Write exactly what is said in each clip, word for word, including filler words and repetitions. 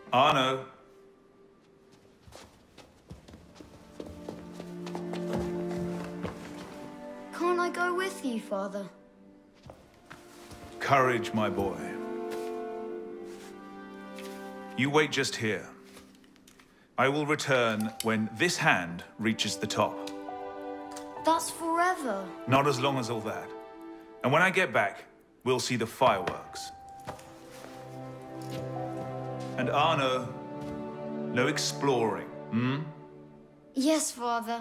Arno. Can't I go with you, Father? Courage, my boy. You wait just here. I will return when this hand reaches the top. That's forever. Not as long as all that. And when I get back, we'll see the fireworks. And Arno, no exploring, hmm? Yes, Father.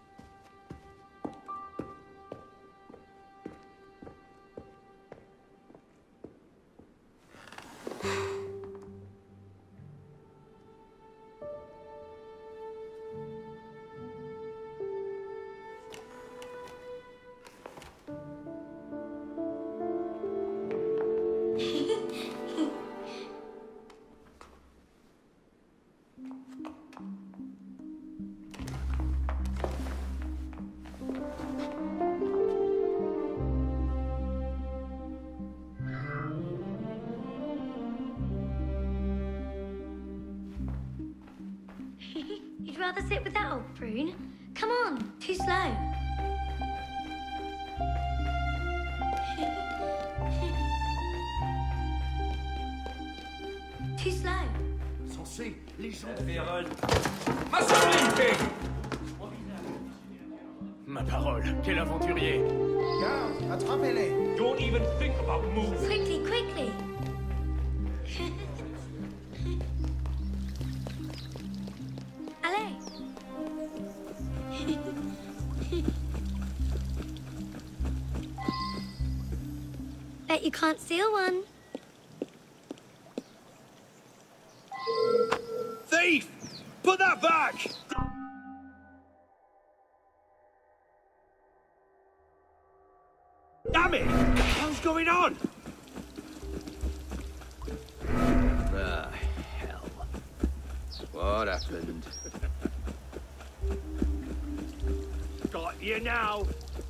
You'd rather sit with that old prune? Come on, too slow. Too slow. Censé, les gens de Vérole. Massacre. Ma parole, quel aventurier! Garde, attrapez-les! Don't even think about moving! Quickly, quickly! Allez! Bet you can't steal one. Thief! Put that back! Damn it! What the hell's going on? Ah, hell. What happened? Got you now!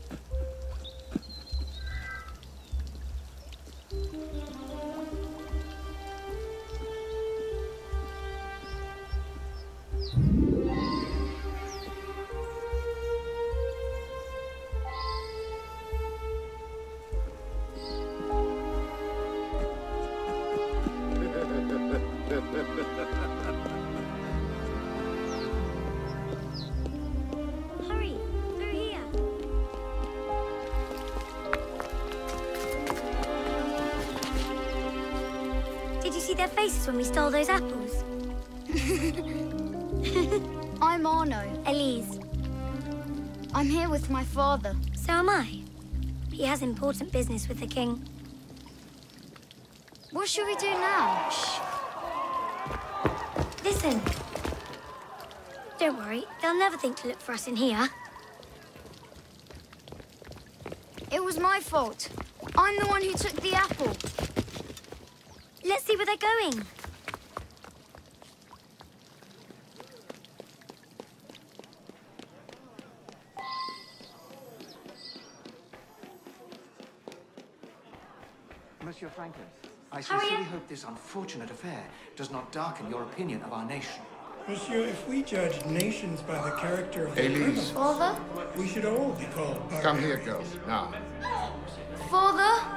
Hurry, through here. Did you see their faces when we stole those apples? I'm Arno. Elise. I'm here with my father. So am I. He has important business with the king. What should we do now? Shh. Listen. Don't worry, they'll never think to look for us in here. It was my fault. I'm the one who took the apple. Let's see where they're going. Monsieur Franklin, I Hurry sincerely up. hope this unfortunate affair does not darken your opinion of our nation. Monsieur, if we judge nations by the character of the Elise. criminals, Father? we should all be called Come here, barbarians. girls, now. Father?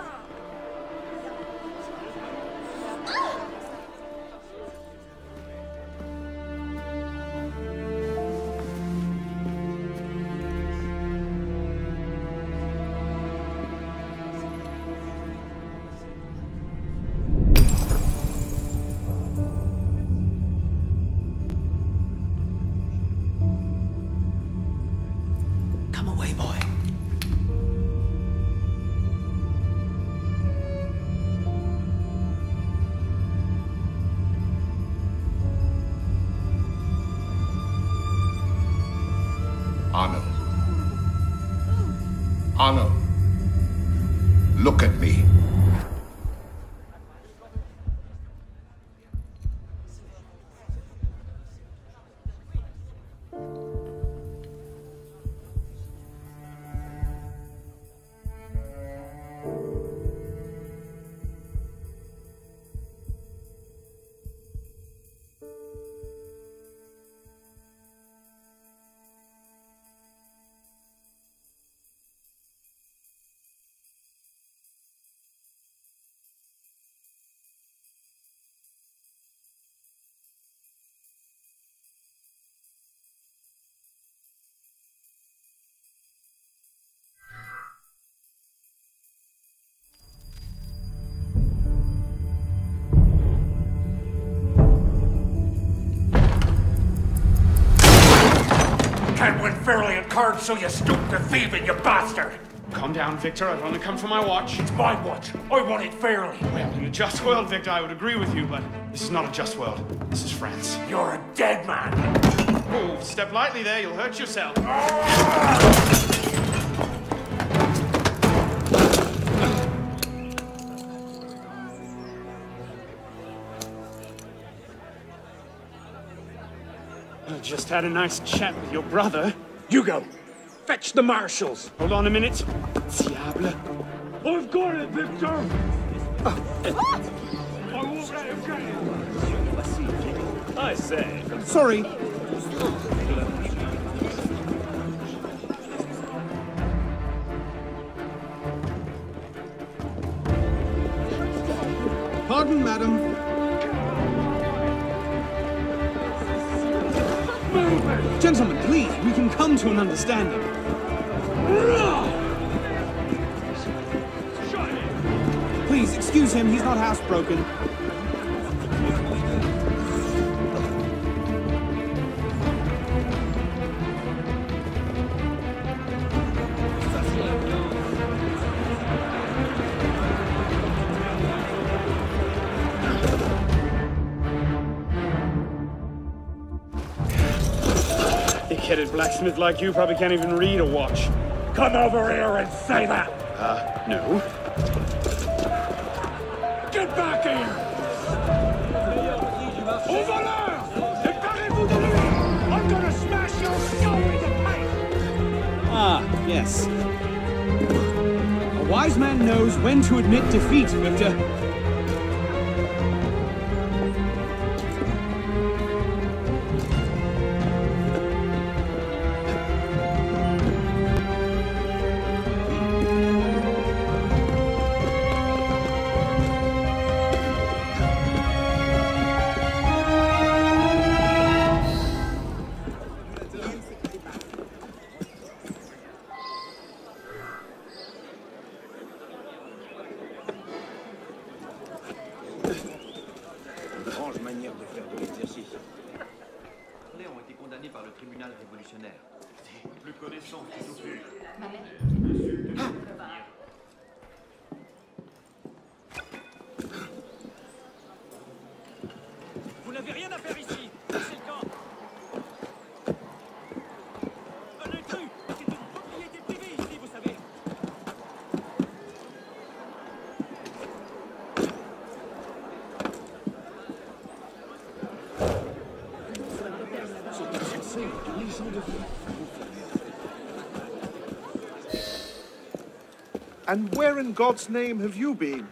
Come away, boy. Arno. Arno. Look at me. card, so you stoop to thieving, you bastard! Calm down, Victor. I've only come for my watch. It's my watch. I want it fairly. Well, in a just world, Victor, I would agree with you, but this is not a just world. This is France. You're a dead man. Oh, step lightly there. You'll hurt yourself. I just had a nice chat with your brother. Hugo, fetch the marshals. Hold on a minute. Diable. I've got it, Victor. I won't let him get it. I say. Sorry. Pardon, madam. Gentlemen, please, we can come to an understanding. Please, excuse him, he's not housebroken. Thick-headed blacksmith like you probably can't even read a watch. Come over here and say that. Uh, no. Get back here! Over there! Décalez-vous de lui! I'm gonna smash your skull into paste! Ah, yes. A wise man knows when to admit defeat, Victor. Vous n'avez rien à faire ici. C'est le camp. Un intrus. C'est une propriété privée ici, vous savez. And where in God's name have you been?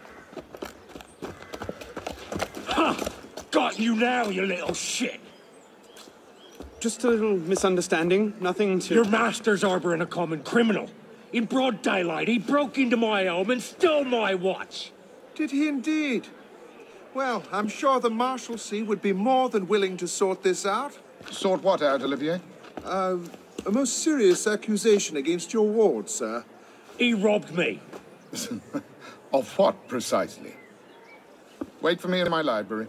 Ha! Got you now, you little shit! Just a little misunderstanding. Nothing to... Your master's harboring a common criminal. In broad daylight, he broke into my home and stole my watch. Did he indeed? Well, I'm sure the Marshalsea would be more than willing to sort this out. Sort what out, Olivier? Uh, a most serious accusation against your ward, sir. He robbed me. Of what, precisely? Wait for me in my library.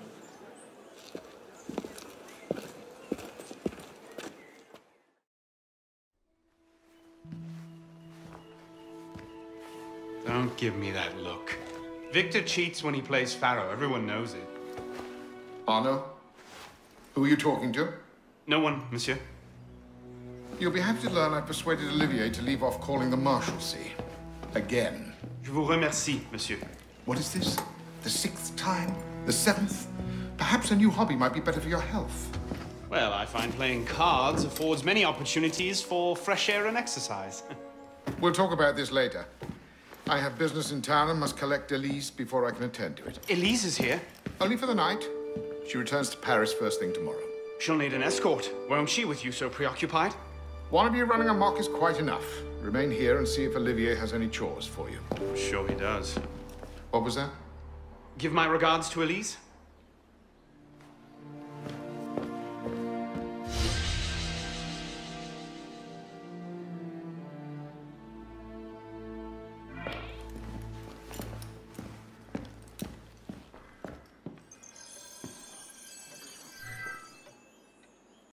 Don't give me that look. Victor cheats when he plays Pharaoh. Everyone knows it. Arno? Who are you talking to? No one, monsieur. You'll be happy to learn I persuaded Olivier to leave off calling the Marshalsea. Again. Je vous remercie, monsieur. What is this? The sixth time? The seventh? Perhaps a new hobby might be better for your health. Well, I find playing cards affords many opportunities for fresh air and exercise. We'll talk about this later. I have business in town and must collect Elise before I can attend to it. Elise is here. Only for the night. She returns to Paris first thing tomorrow. She'll need an escort, won't she, with you so preoccupied? One of you running amok is quite enough. Remain here and see if Olivier has any chores for you. I'm sure he does. What was that? Give my regards to Elise.